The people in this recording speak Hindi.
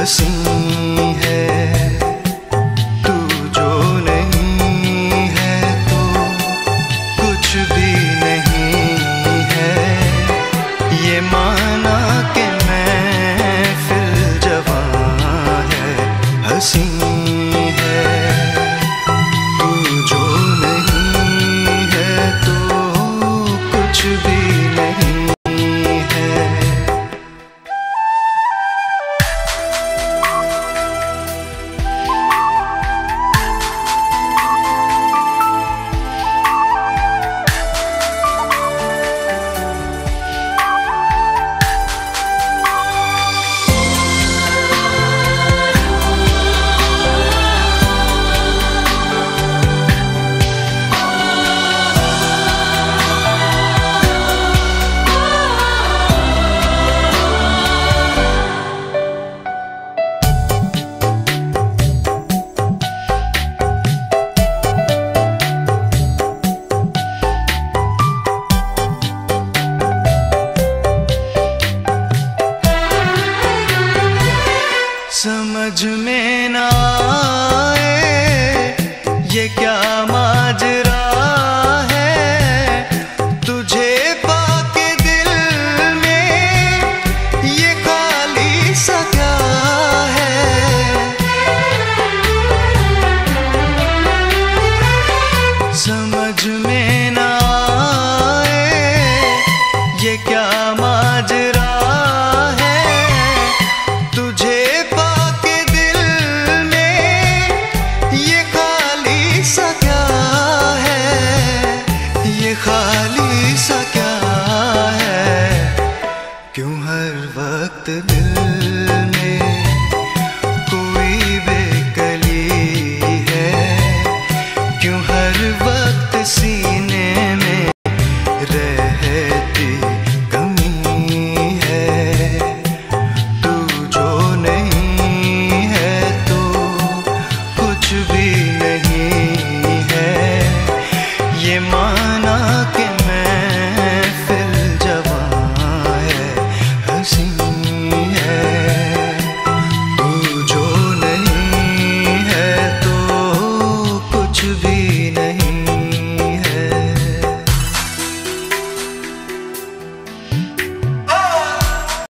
हंसी है तू जो नहीं है तो कुछ भी नहीं है। ये माना कि मैं फिर जवां है, हंसी है तू जो नहीं है तो कुछ भी नहीं। समझ में ना आए ये क्या माजरा है, तुझे पाके दिल में ये खाली सा क्या है। समझ में ना आए ये क्या माजरा है, तुझे खाली सा क्या है। क्यों हर वक्त दिल